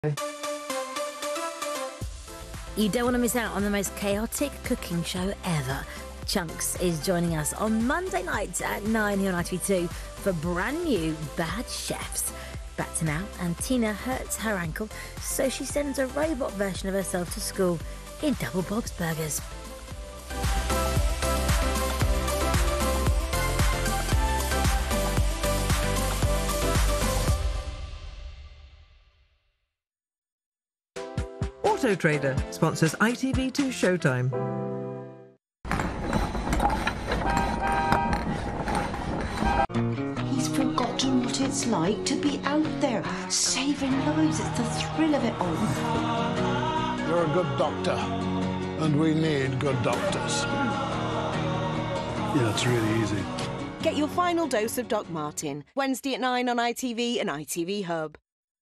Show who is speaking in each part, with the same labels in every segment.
Speaker 1: You don't want to miss out on the most chaotic cooking show ever. Chunks is joining us on Monday nights at 9 here on ITV2 for brand new Bad Chefs. Back to now, and Tina hurts her ankle, so she sends a robot version of herself to school in double Bob's Burgers.
Speaker 2: Auto Trader sponsors ITV2 Showtime.
Speaker 3: He's forgotten what it's like to be out there, saving lives. It's the thrill of it all.
Speaker 4: You're a good doctor, and we need good doctors.
Speaker 5: Yeah, it's really easy.
Speaker 6: Get your final dose of Doc Martin, Wednesday at 9 on ITV and ITV Hub.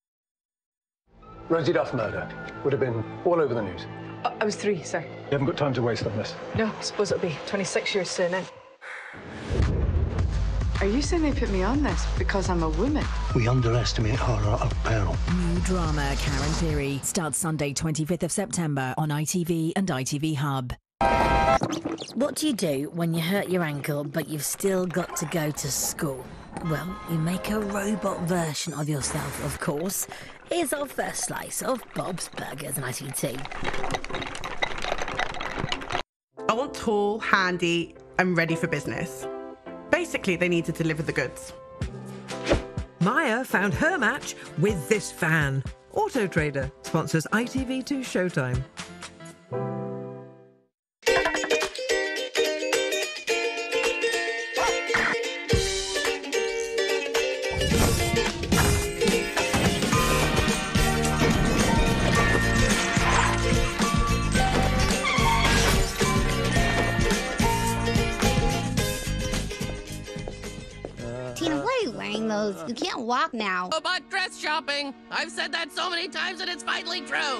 Speaker 5: Rosie Duff murder would have been all over the news.
Speaker 7: I was 3, sir.
Speaker 5: You haven't got time to waste on this.
Speaker 7: No, I suppose it'll be 26 years soon now. Are you saying they put me on this because I'm a woman?
Speaker 8: We underestimate her of peril.
Speaker 9: New drama Karen Theory starts Sunday 25th of September on ITV and ITV Hub.
Speaker 1: What do you do when you hurt your ankle but you've still got to go to school? Well, you make a robot version of yourself, of course. Here's our first slice of Bob's Burgers and ITV2.
Speaker 10: I want tall, handy and ready for business. Basically, they need to deliver the goods.
Speaker 2: Maya found her match with this fan. Auto Trader sponsors ITV2 Showtime.
Speaker 11: Tina, why are you wearing those? You can't walk now.
Speaker 12: About dress shopping. I've said that so many times and it's finally true.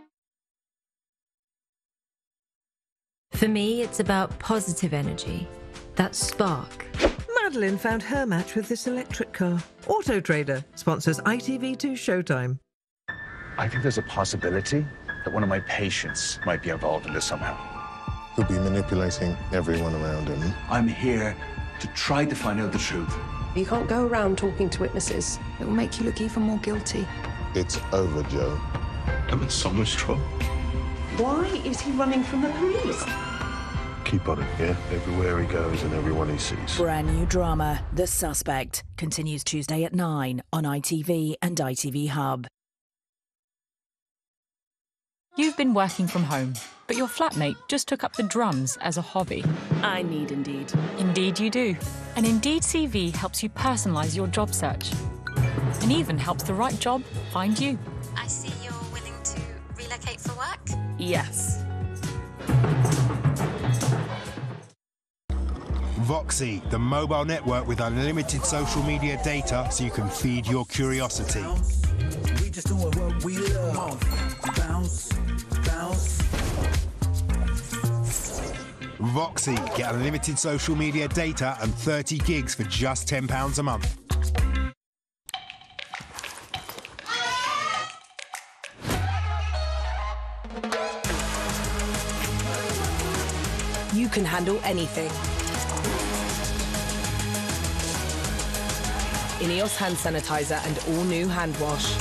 Speaker 13: For me, it's about positive energy. That spark.
Speaker 2: Madeline found her match with this electric car. Auto Trader sponsors ITV2 Showtime.
Speaker 14: I think there's a possibility that one of my patients might be involved in this somehow.
Speaker 15: He'll be manipulating everyone around him.
Speaker 14: I'm here to try to find out the truth.
Speaker 16: You can't go around talking to witnesses. It will make you look even more guilty.
Speaker 15: It's over, Joe.
Speaker 17: I'm in so much trouble.
Speaker 3: Why is he running from the police?
Speaker 15: Keep on it, yeah? Everywhere he goes and everyone he sees.
Speaker 9: Brand new drama, The Suspect, continues Tuesday at 9 on ITV and ITV Hub.
Speaker 18: You've been working from home, but your flatmate just took up the drums as a hobby.
Speaker 6: I need Indeed.
Speaker 18: Indeed you do. And Indeed CV helps you personalise your job search. And even helps the right job find you.
Speaker 19: I see you're willing to relocate for work?
Speaker 6: Yes.
Speaker 20: Voxy, the mobile network with unlimited social media data so you can feed your curiosity.
Speaker 3: We just doing what we love. Bounce, bounce.
Speaker 20: Voxy, get unlimited social media data and 30 gigs for just £10 a month.
Speaker 6: You can handle anything. Ineos hand sanitizer and all new hand wash.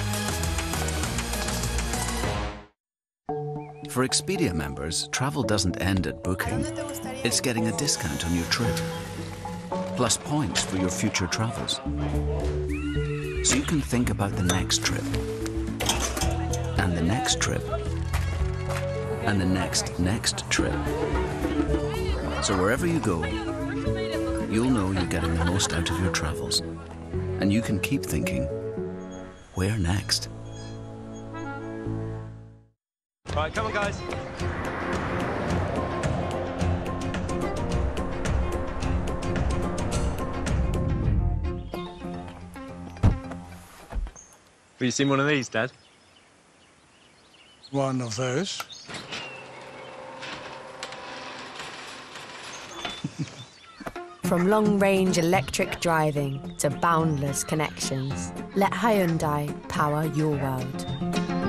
Speaker 8: For Expedia members, travel doesn't end at booking. It's getting a discount on your trip, plus points for your future travels. So you can think about the next trip, and the next trip, and the next trip. So wherever you go, you'll know you're getting the most out of your travels. And you can keep thinking, where next?
Speaker 4: Right, come on, guys.
Speaker 5: Have you seen one of these, Dad?
Speaker 4: One of those.
Speaker 13: From long-range electric driving to boundless connections, let Hyundai power your world.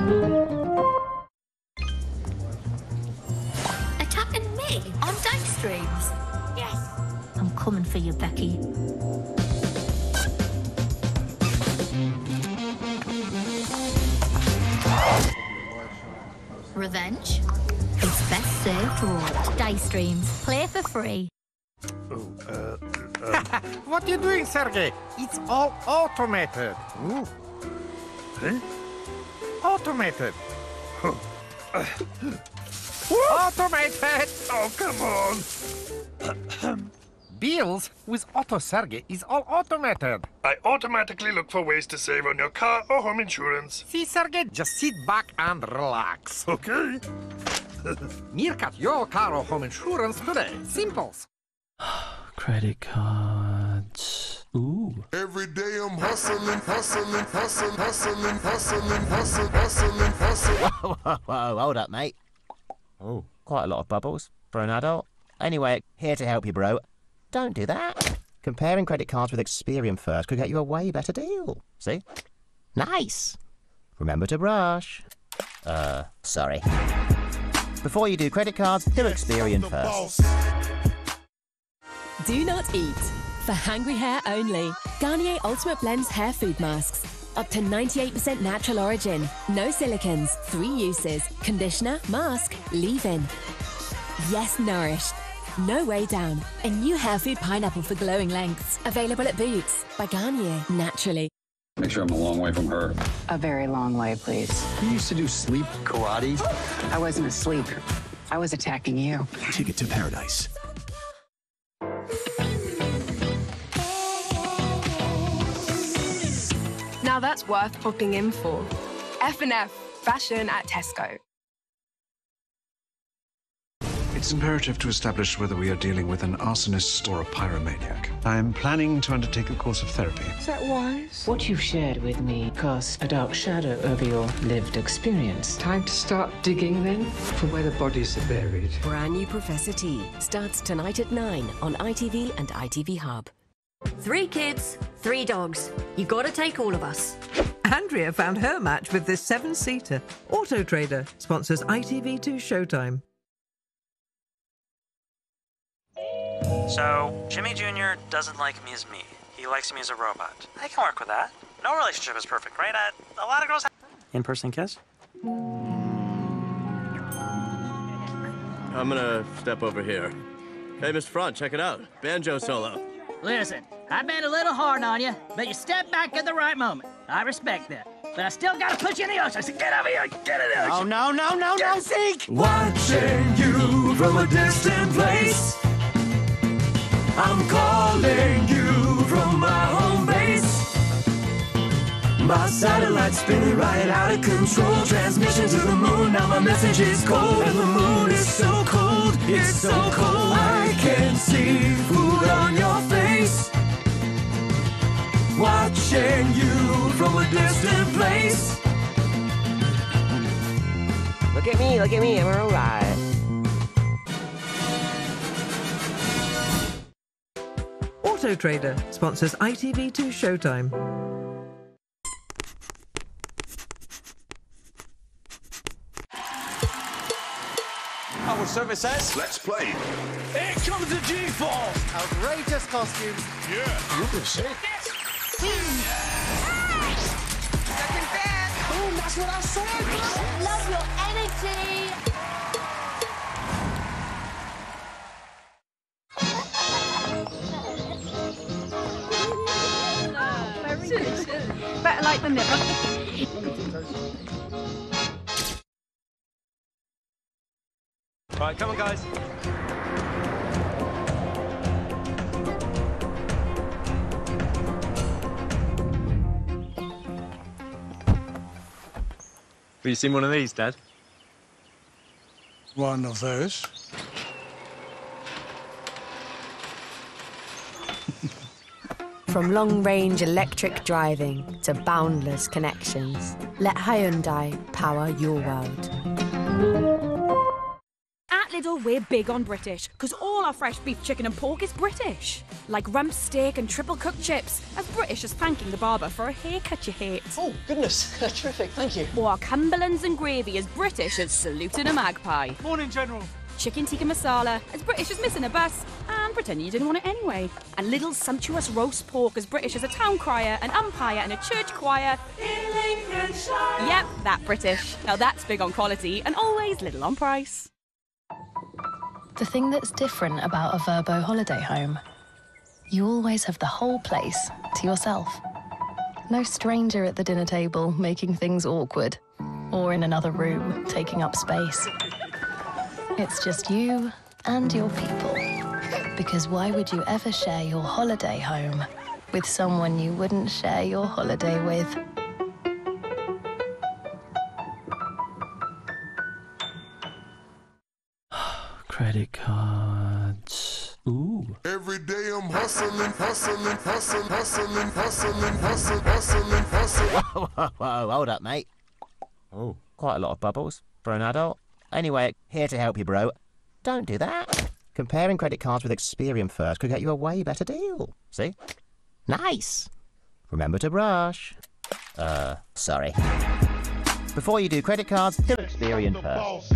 Speaker 1: coming for you, Becky. Revenge? It's best served raw. Day streams. Play for free.
Speaker 21: What are you doing, Sergey? It's all automated.
Speaker 5: Ooh. Eh?
Speaker 21: Automated. Automated!
Speaker 5: Oh, come on.
Speaker 21: Bills with Auto Sergey is all automated.
Speaker 5: I automatically look for ways to save on your car or home insurance.
Speaker 21: See, Sergey, just sit back and relax.
Speaker 5: Okay.
Speaker 21: Mirkat your car or home insurance today. Simples.
Speaker 22: Credit cards. Ooh.
Speaker 23: Every day I'm hustling.
Speaker 24: Whoa, hold up, mate. Oh, quite a lot of bubbles for an adult. Anyway, here to help you, bro. Don't do that. Comparing credit cards with Experian first could get you a way better deal. See? Nice. Remember to brush. Sorry. Before you do credit cards, do Experian first.
Speaker 25: Do not eat. For hungry hair only. Garnier Ultimate Blends hair food masks. Up to 98% natural origin. No silicons. 3 uses. Conditioner, mask, leave-in. Yes, nourished. No way down. A new hair food pineapple for glowing lengths. Available at Boots by Garnier. Naturally.
Speaker 26: Make sure I'm a long way from her.
Speaker 27: A very long way, please.
Speaker 26: You used to do sleep karate?
Speaker 27: I wasn't asleep. I was attacking you.
Speaker 26: Ticket to Paradise.
Speaker 28: Now that's worth popping in for. F&F, fashion at Tesco.
Speaker 29: It's imperative to establish whether we are dealing with an arsonist or a pyromaniac. I am planning to undertake a course of therapy.
Speaker 30: Is that wise? What you've shared with me casts a dark shadow over your lived experience. Time to start digging, then, for where the bodies are buried.
Speaker 25: Brand new Professor T starts tonight at 9 on ITV and ITV Hub.
Speaker 1: 3 kids, 3 dogs. You gotta take all of us.
Speaker 2: Andrea found her match with this 7-seater. Auto Trader sponsors ITV2 Showtime.
Speaker 31: So, Jimmy Jr. doesn't like me as me. He likes me as a robot. I can work with that. No relationship is perfect, right? A lot of girls have... In-person kiss?
Speaker 32: I'm gonna step over here. Hey, Mr. Front, check it out. Banjo solo.
Speaker 12: Listen, I've been a little hard on you, but you stepped back at the right moment. I respect that. But I still gotta put you in the ocean, so get over here, get in the ocean.
Speaker 24: Oh, no, Zeke!
Speaker 33: Watching you from a distant place. I'm calling you from my home base. My satellite's spinning right out of control. Transmission to the moon, now my message is cold. And the moon is so cold, it's so cold. I can see food on your face. Watching you from a distant place.
Speaker 34: Look at me, I'm a robot.
Speaker 2: Auto Trader sponsors ITV2 Showtime.
Speaker 35: Our service says,
Speaker 23: let's play.
Speaker 35: Here comes the G-Force.
Speaker 24: Outrageous costumes.
Speaker 35: Yeah.
Speaker 23: You can say.
Speaker 35: Second best.
Speaker 34: Boom, that's what I said.
Speaker 1: Love your energy.
Speaker 28: Better late than never.
Speaker 35: Right, come on, guys.
Speaker 5: Have you seen one of these, Dad?
Speaker 4: One of those.
Speaker 36: From long-range electric driving to boundless connections, let Hyundai power your world.
Speaker 37: At Lidl, we're big on British, because all our fresh beef, chicken and pork is British. Like rump steak and triple cooked chips, as British as thanking the barber for a haircut you hate.
Speaker 38: Oh, goodness. Terrific, thank you.
Speaker 37: Or our Cumberlands and gravy as British as saluting a magpie.
Speaker 38: Morning, General.
Speaker 37: Chicken tikka masala, as British as missing a bus. And pretend you didn't want it anyway. A little sumptuous roast pork as British as a town crier, an umpire and a church choir. In Lincolnshire. Yep, that British. Now that's big on quality and always little on price.
Speaker 3: The thing that's different about a Verbo holiday home, you always have the whole place to yourself. No stranger at the dinner table making things awkward, or in another room taking up space. It's just you and your people. Because why would you ever share your holiday home with someone you wouldn't share your holiday with?
Speaker 6: Credit cards. Ooh.
Speaker 23: Every day I'm hustling, hustling, hustling, hustling, hustling, hustling, hustling, hustling.
Speaker 24: Whoa, whoa, whoa, hold up, mate. Oh, quite a lot of bubbles for an adult. Anyway, here to help you, bro. Don't do that. Comparing credit cards with Experian first could get you a way better deal. See? Nice. Remember to brush. Sorry. Before you do credit cards, do Experian first.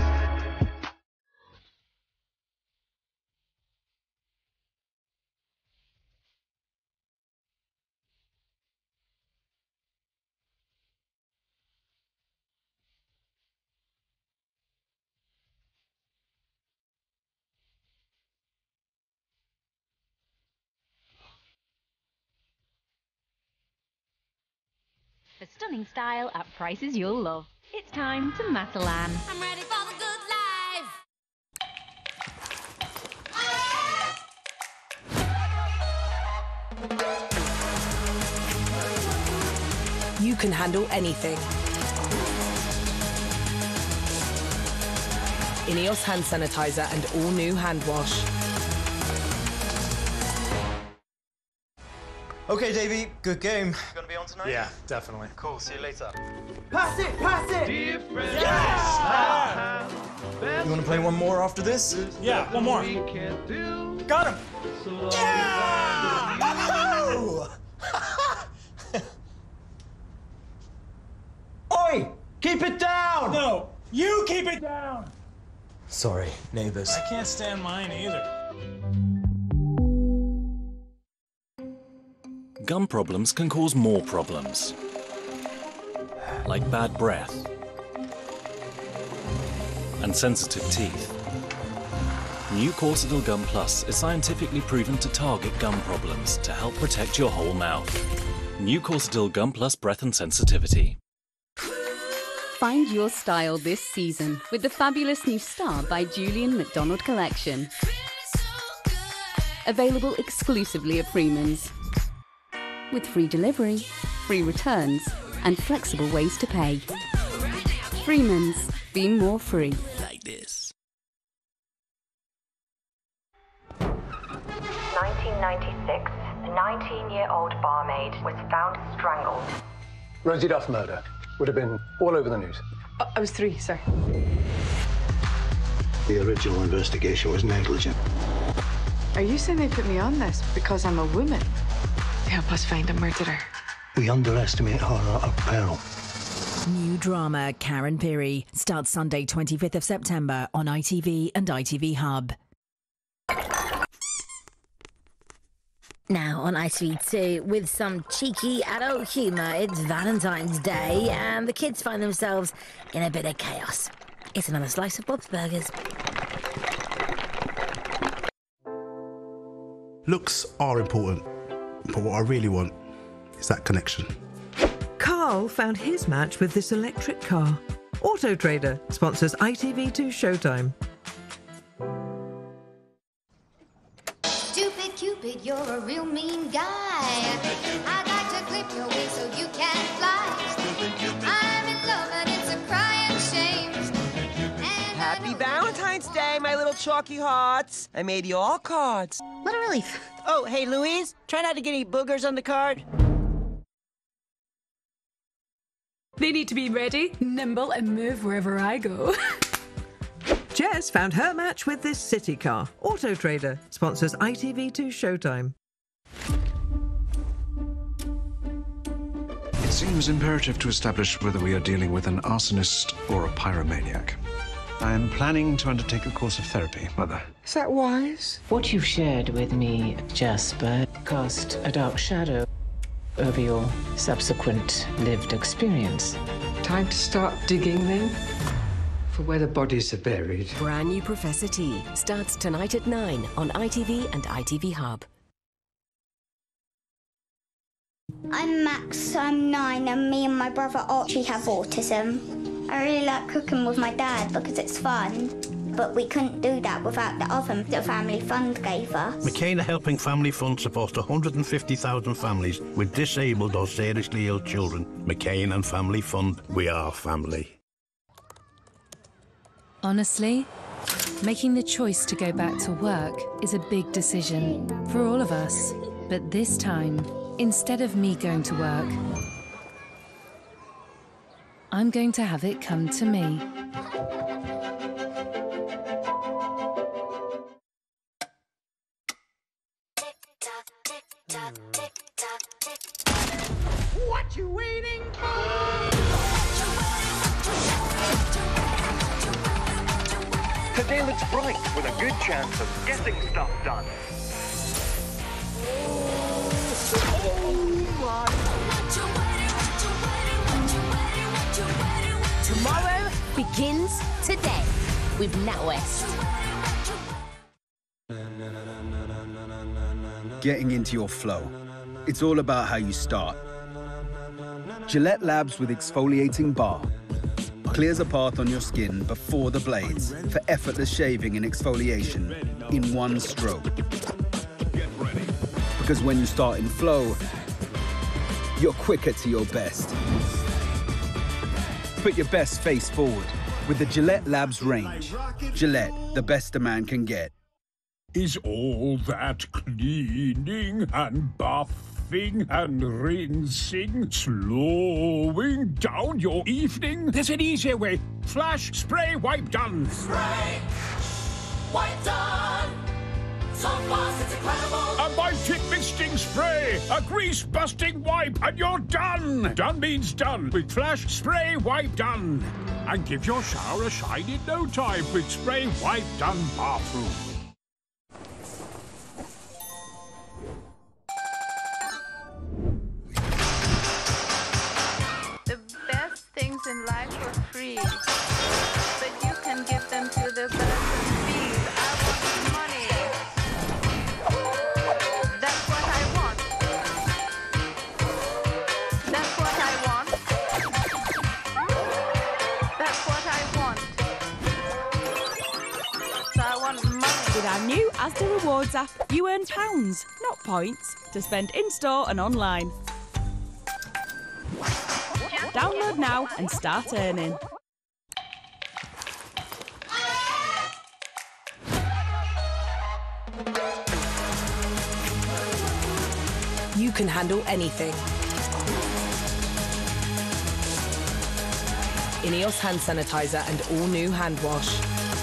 Speaker 7: For stunning style at prices you'll love. It's time to Matalan.
Speaker 8: I'm ready for the good life.
Speaker 9: You can handle anything. Ineos hand sanitizer and all new hand wash.
Speaker 10: Okay, Davey, good game. Gonna be on tonight?
Speaker 35: Yeah, definitely.
Speaker 10: Cool, see you later.
Speaker 35: Pass it! Pass it!
Speaker 10: Yes! You wanna play one more after this?
Speaker 35: Yeah, one more.
Speaker 10: Got him! Yeah!
Speaker 35: Oi! Keep it down! No, you keep it down!
Speaker 10: Sorry, neighbors.
Speaker 35: I can't stand mine either.
Speaker 11: Gum problems can cause more problems, like bad breath and sensitive teeth. New Corsadil Gum Plus is scientifically proven to target gum problems to help protect your whole mouth. New Corsadil Gum Plus Breath and Sensitivity.
Speaker 7: Find your style this season with the fabulous new Star by Julian McDonald collection. Available exclusively at Freeman's. With free delivery, free returns, and flexible ways to pay. Freeman's, be more free.
Speaker 11: Like this.
Speaker 13: 1996, a 19-year-old barmaid was found strangled.
Speaker 14: Rosie Duff murder. Would have been all over the news.
Speaker 28: I was 3, sir.
Speaker 26: The original investigation was negligent.
Speaker 28: Are you saying they put me on this because I'm a woman? To help us find a murderer.
Speaker 26: We underestimate her at her peril.
Speaker 15: New drama Karen Pirie starts Sunday 25th of September on ITV and ITV Hub.
Speaker 1: Now on ITV2 with some cheeky adult humour, it's Valentine's Day and the kids find themselves in a bit of chaos. It's another slice of Bob's Burgers.
Speaker 16: Looks are important, but what I really want is that connection.
Speaker 2: Carl found his match with this electric car. Auto Trader sponsors ITV2 Showtime.
Speaker 8: Stupid Cupid, you're a real mean guy. I'd like to clip your wings so you can fly. I'm in love and it's a crying shame.
Speaker 34: Happy Valentine's Day, my little chalky hearts. I made you all cards.
Speaker 8: What a relief.
Speaker 34: Oh, hey, Louise, try not to get any boogers on the card.
Speaker 37: They need to be ready, nimble, and move wherever I go.
Speaker 2: Jess found her match with this city car. Auto Trader sponsors ITV2 Showtime.
Speaker 29: It seems imperative to establish whether we are dealing with an arsonist or a pyromaniac. I'm planning to undertake a course of therapy, Mother.
Speaker 3: Is that wise? What you've shared with me, Jasper, cast a dark shadow over your subsequent lived experience. Time to start digging then? For where the bodies are buried.
Speaker 4: Brand new Professor T starts tonight at 9 on ITV and ITV Hub.
Speaker 5: I'm Max, I'm 9, and me and my brother Archie have autism. I really like cooking with my dad because it's fun, but we couldn't do that without the oven the Family Fund gave us.
Speaker 16: McCain are helping Family Fund support 150,000 families with disabled or seriously ill children. McCain and Family Fund, we are family.
Speaker 12: Honestly, making the choice to go back to work is a big decision for all of us. But this time, instead of me going to work, I'm going to have it come to me.
Speaker 35: What you waiting for?
Speaker 17: Today looks bright with a good chance of getting stuff done.
Speaker 1: Tomorrow begins today with NatWest.
Speaker 18: Getting into your flow. It's all about how you start. Gillette Labs with exfoliating bar clears a path on your skin before the blades for effortless shaving and exfoliation in one stroke. Because when you start in flow, you're quicker to your best. Put your best face forward with the Gillette Labs range. Gillette, the best a man can get.
Speaker 19: Is all that cleaning and buffing and rinsing slowing down your evening? There's an easier way. Flash Spray Wipe Done.
Speaker 35: Spray! Wipe done! So fast, it's incredible!
Speaker 19: A mighty misting spray, a grease-busting wipe, and you're done! Done means done with Flash Spray Wipe Done. And give your shower a shine in no time with Spray Wipe Done Bathroom.
Speaker 20: The best things in life are free, but you can give them to the person fees. I want money. That's what I want. That's what I want. That's what I want. So I want money.
Speaker 37: With our new Asda Rewards app, you earn pounds, not points, to spend in-store and online. Download now and start earning.
Speaker 9: You can handle anything. Ineos hand sanitizer and all new hand wash.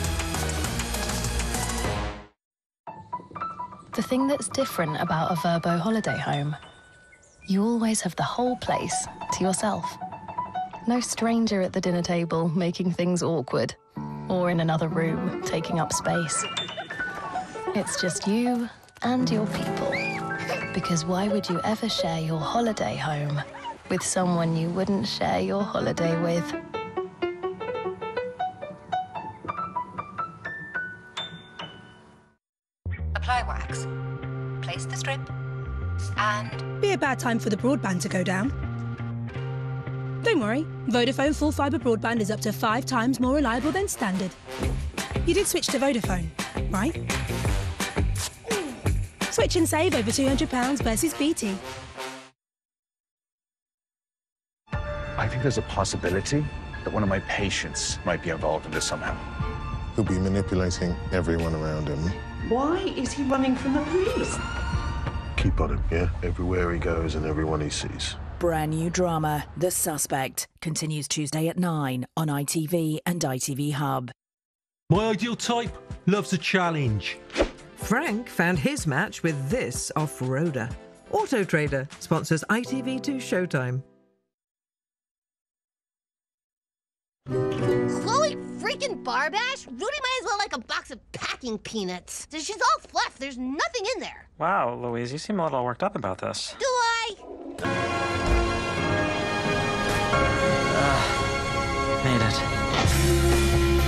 Speaker 21: The thing that's different about a Verbo holiday home, you always have the whole place to yourself. No stranger at the dinner table making things awkward, or in another room taking up space. It's just you and your people. Because why would you ever share your holiday home with someone you wouldn't share your holiday with?
Speaker 22: Apply wax. Place the strip. And...
Speaker 25: Be a bad time for the broadband to go down. Don't worry, Vodafone full fibre broadband is up to 5 times more reliable than standard. You did switch to Vodafone, right? Switch and save over £200 versus BT.
Speaker 29: I think there's a possibility that one of my patients might be involved in this somehow.
Speaker 27: He'll be manipulating everyone around him.
Speaker 30: Why is he running from the police?
Speaker 27: Keep on him, yeah? Everywhere he goes and everyone he sees.
Speaker 15: Brand new drama, The Suspect, continues Tuesday at 9 on ITV and ITV Hub.
Speaker 31: My ideal type loves a challenge.
Speaker 2: Frank found his match with this off-roader. Auto Trader sponsors ITV2 Showtime.
Speaker 32: Chloe
Speaker 3: freaking Barbash? Rudy might as well like a box of packing peanuts. She's all fluff. There's nothing in there.
Speaker 4: Wow, Louise, you seem a little worked up about this.
Speaker 3: Do I?
Speaker 4: Made it.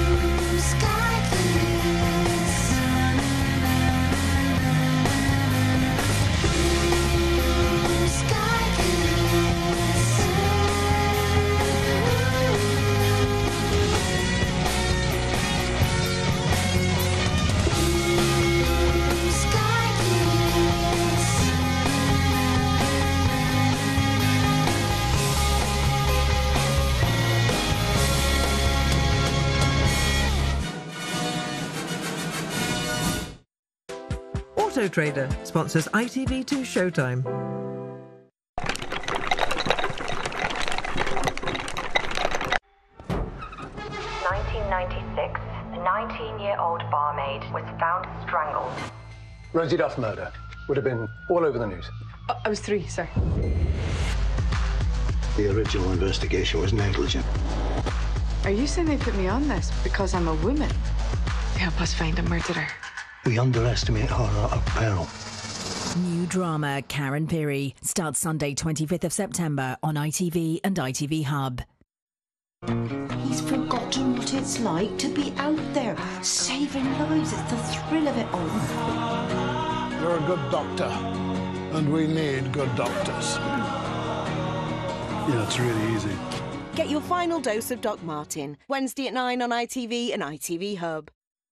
Speaker 2: Auto Trader sponsors ITV2 Showtime.
Speaker 6: (1996), a 19-year-old barmaid was found strangled.
Speaker 7: Rosie Duff murder would have been all over the news.
Speaker 8: I was 3, sir.
Speaker 27: The original investigation was negligent.
Speaker 8: Are you saying they put me on this because I'm a woman? To help us find a murderer.
Speaker 27: We underestimate her peril.
Speaker 15: New drama Karen Pirie starts Sunday 25th of September on ITV and ITV Hub.
Speaker 10: He's forgotten what it's like to be out there, saving lives. It's the thrill of it all.
Speaker 11: You're a good doctor, and we need good doctors.
Speaker 27: Yeah, it's really easy.
Speaker 13: Get your final dose of Doc Martin, Wednesday at 9 on ITV and ITV Hub.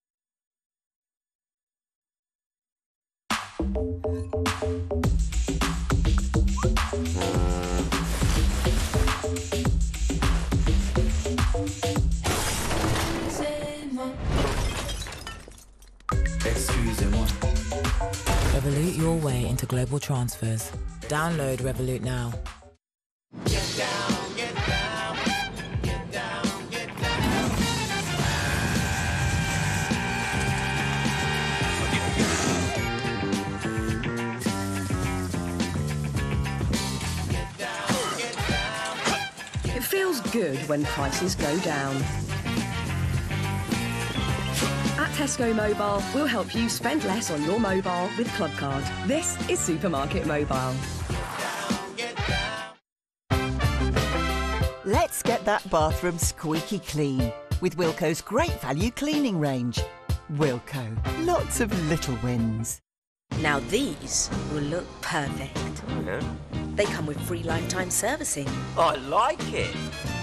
Speaker 14: Excusez-moi. Revolut your way into global transfers. Download Revolut now.
Speaker 23: Get down, get down, get down, get down.
Speaker 24: It feels good when prices go down. At Tesco Mobile, we'll help you spend less on your mobile with Clubcard. This is Supermarket Mobile.
Speaker 26: Let's get that bathroom squeaky clean with Wilko's great value cleaning range. Wilko, lots of little wins.
Speaker 28: Now these will look perfect.
Speaker 23: Yeah.
Speaker 28: They come with free lifetime servicing.
Speaker 23: I like it.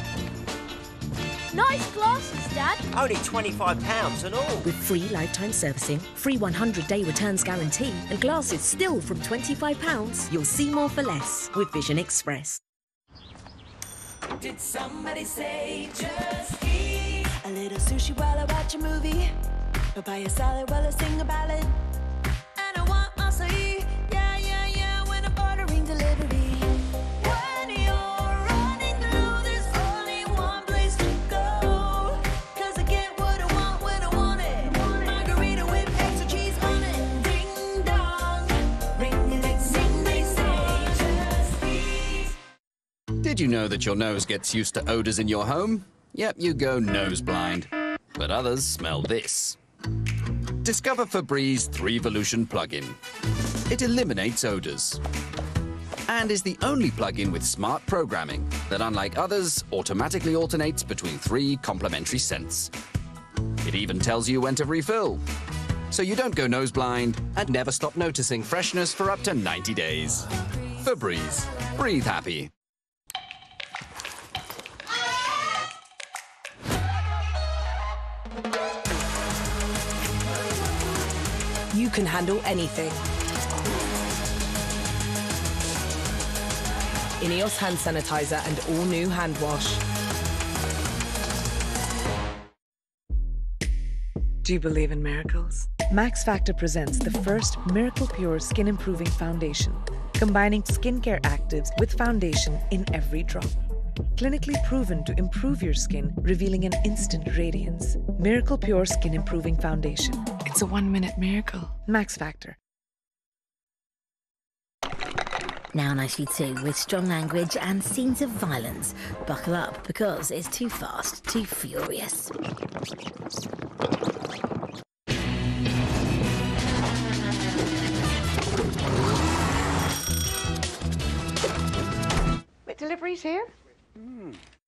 Speaker 28: Nice glasses, Dad.
Speaker 23: Only £25 and all.
Speaker 28: With free lifetime servicing, free 100-day returns guarantee, and glasses still from £25, you'll see more for less with Vision Express.
Speaker 23: Did somebody say just eat?
Speaker 28: A little sushi while I watch a movie. Papaya salad while I sing a ballad. And I want acai. Yeah, yeah, yeah, when I'm ordering delivery. When you're running through, there's only one place to go. 'Cause I get what I want when I want it. Margarita with extra cheese on it. Ding dong. Ring it like sing, they say just eat.
Speaker 32: Did you know that your nose gets used to odours in your home? Yep, you go nose blind. But others smell this. Discover Febreze 3-Volution plug-in. It eliminates odours. And is the only plug-in with smart programming that, unlike others, automatically alternates between 3 complementary scents. It even tells you when to refill. So you don't go nose blind and never stop noticing freshness for up to 90 days. Febreze. Breathe happy.
Speaker 9: You can handle anything. Ineos hand sanitizer and all new hand wash.
Speaker 33: Do you believe in miracles? Max Factor presents the first Miracle Pure Skin Improving Foundation, combining skincare actives with foundation in every drop. Clinically proven to improve your skin, revealing an instant radiance. Miracle Pure Skin Improving Foundation. It's a 1-minute miracle. Max Factor.
Speaker 1: Now on ITV2 with strong language and scenes of violence. Buckle up because it's too fast, too furious.
Speaker 8: Delivery's here?